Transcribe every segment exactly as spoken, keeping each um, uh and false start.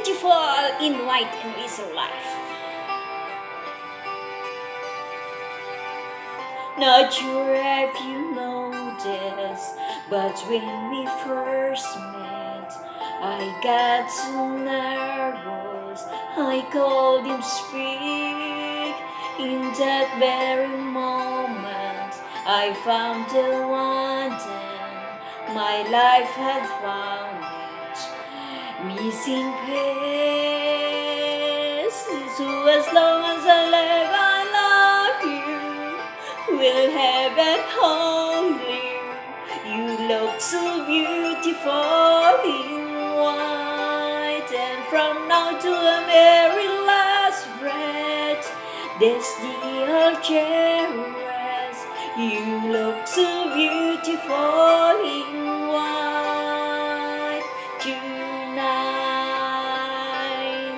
beautiful in white and whistle life. Not sure if you noticed, but when we first met, I got so nervous, I couldn't speak. In that very moment, I found the one thing my life had found it, missing pace. So as long as I live, I love you, will heaven hold you. You look so beautiful in white, and from now to the very last breath, that's the I'll cherish. You look so beautiful in white tonight.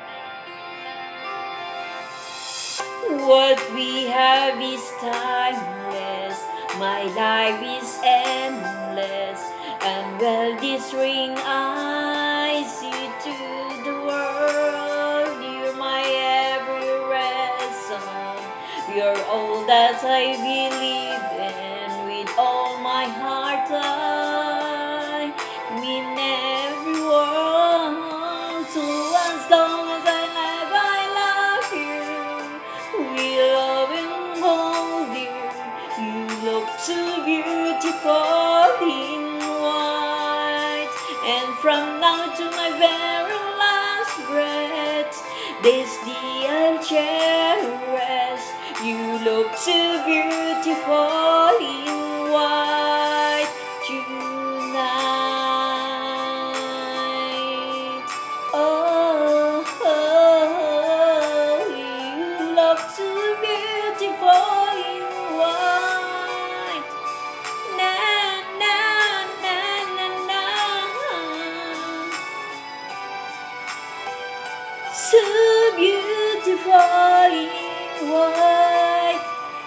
What we have is timeless, my life is endless, and well this ring I see to the world. You're my every reason, you're all that I believe in. With all my heart I mean every word. So as long as I live, I love you, we love and hold you. You look so beautiful in white, and from now to my very last breath, this day I'll cherish. You look so beautiful in white tonight. Oh, oh, you look so beautiful in white. Na na na na na. So beautiful in white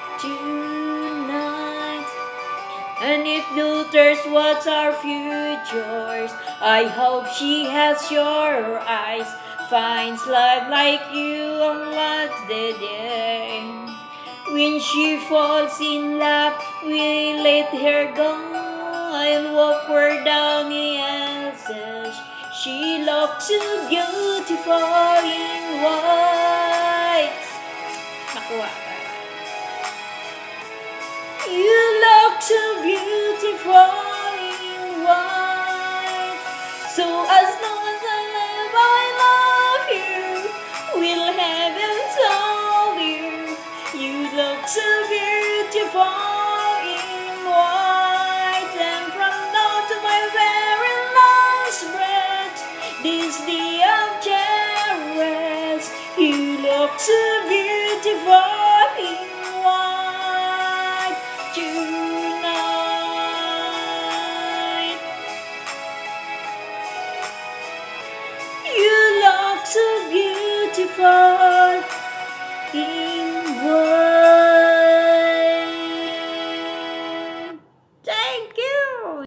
tonight. And if daughters, what's our futures? I hope she has your eyes, finds love like you on last the day. When she falls in love, we let her go and walk her down the answers. She looks so beautiful in white. Nakuha ka. You look so beautiful in white. So as long as I live, I love you, will heaven hold you. You look so beautiful in white, and from now to my very last breath, this day I'll cherish. You look so beautiful in white tonight. You look so beautiful in